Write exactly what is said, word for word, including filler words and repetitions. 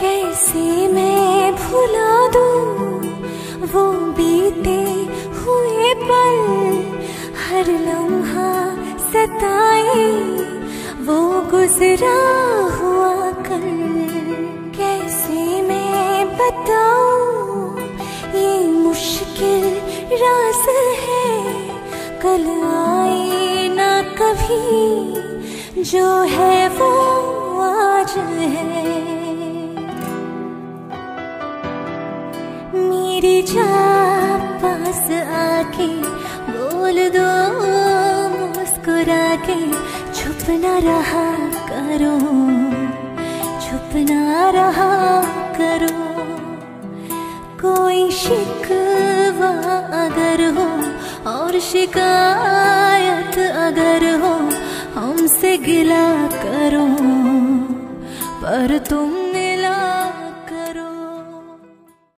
कैसे मैं भुला दूं वो बीते हुए पल, हर लम्हा सताए वो गुजरा हुआ कल। कैसे मैं बताऊं ये मुश्किल राज है, कल आए ना कभी जो है वो आज है। मेरी जान पास आके बोल दो मुस्कुरा के, छुप ना रहा करो, छुप ना रहा करो। कोई शिकवा अगर हो और शिकायत अगर हो, हमसे गिला करो पर तुम